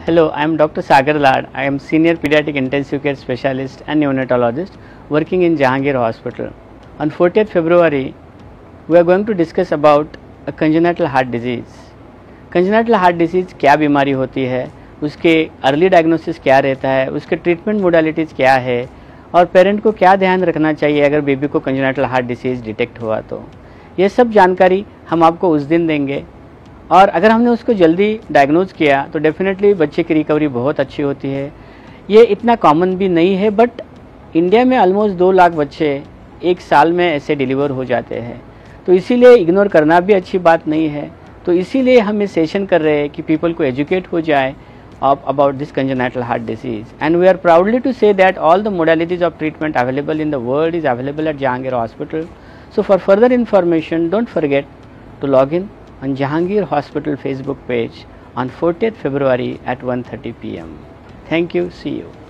Hello, I am Dr. Sagar Lad. I am Senior Pediatric Intensive Care Specialist and Neonatologist working in Jahangir Hospital. On 40th February, we are going to discuss about a congenital heart disease. Congenital heart disease क्या बीमारी होती है, उसके early diagnosis क्या रहता है, उसके treatment modalities क्या है और पेरेंट को क्या ध्यान रखना चाहिए अगर बेबी को congenital हार्ट डिसीज़ डिटेक्ट हुआ तो ये सब जानकारी हम आपको उस दिन देंगे। और अगर हमने उसको जल्दी डायग्नोज किया तो डेफिनेटली बच्चे की रिकवरी बहुत अच्छी होती है। ये इतना कॉमन भी नहीं है, बट इंडिया में ऑलमोस्ट 2 लाख बच्चे एक साल में ऐसे डिलीवर हो जाते हैं, तो इसीलिए इग्नोर करना भी अच्छी बात नहीं है। तो इसीलिए हम ये सेशन कर रहे हैं कि पीपल को एजुकेट हो जाए about this congenital heart disease, and we are proudly to say that all the modalities of treatment available in the world is available at Jahangir Hospital. So for further information, don't forget to log in on Jahangir Hospital Facebook page on 40th February at 1:30 p.m. Thank you. See you.